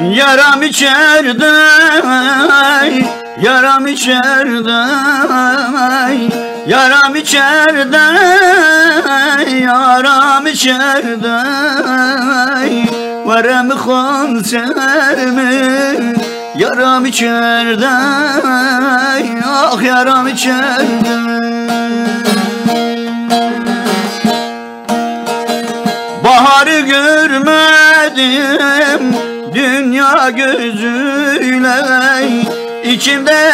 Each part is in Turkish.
Yaram içeride, yaram içeride, yaram içeride, yaram içeride. Verem konserimi, yaram içeride, ah yaram içeride. Baharı görmedim dünya gözüyle, içimde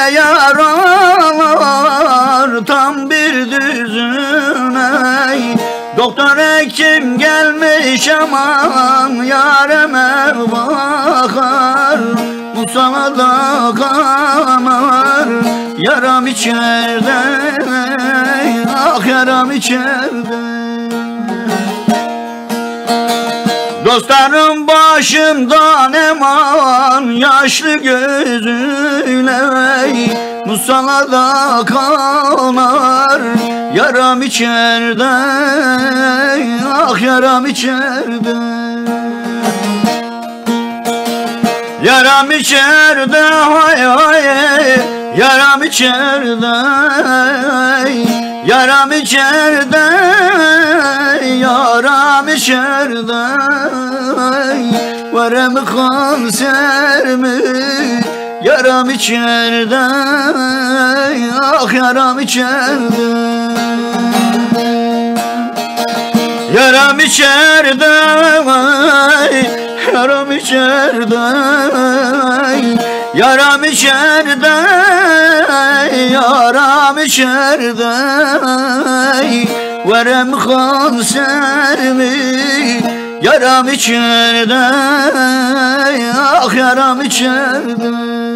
yaralar tam bir düzüne. Doktor hekim gelmiş aman yareme bakar, bu sana da kanar. Yaram içeride, ah yaram içeride. Dostlarım başımdan eman yaşlı gözüyle, bu sana da kanar. Yaram içeride, ah yaram içeride. Yaram içeride, hay hay, yaram içeride, yaram içeride, yaram içeride. Verem konserimi, yaram içeride, ah yaram içeride. Yaram içeride, yaram içeride, yaram içeride, yaram içeride. Verem konserimi, yaram içeride, ah yaram içeride.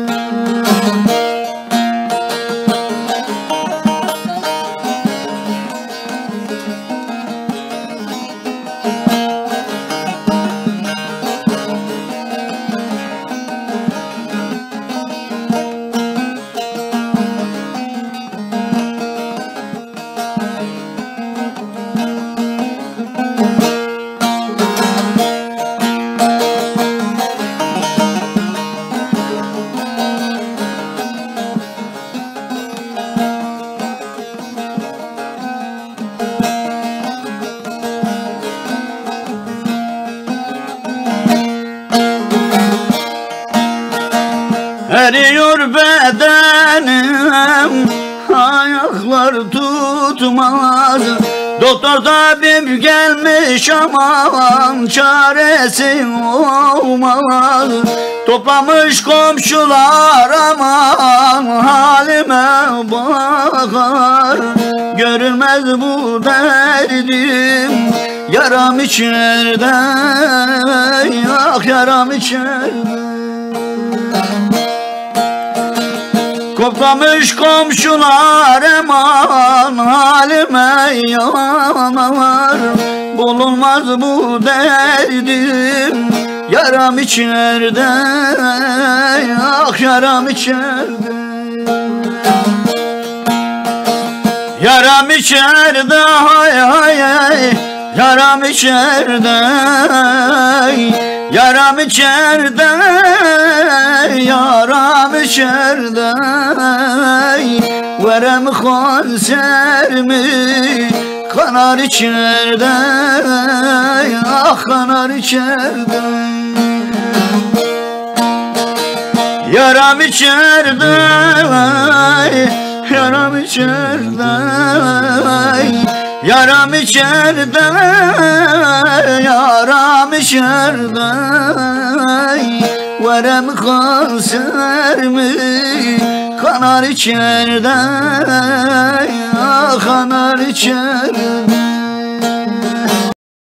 Eriyor bedenim, ayaklar tutmaz. Doktor tabip gelmiş aman çaresi olmaz. Toplamış komşular aman halime bakar. Görülmez bu derdim, yaram içeride, ah yaram içeride. Toplamış komşular eman halime yanar. Bulunmaz bu derdim, yaram içeride, ah yaram içeride. Yaram içeride, hay hay hay, yaram içeride, yaram içeride, yaram içeride. Verem konserimi, kanar içeride, ah kanar içeride. Yaram içeride, yaram içeride, yaram içeride, yaram içeride. Verem konserimi, kanar içeride, ah kanar içeride.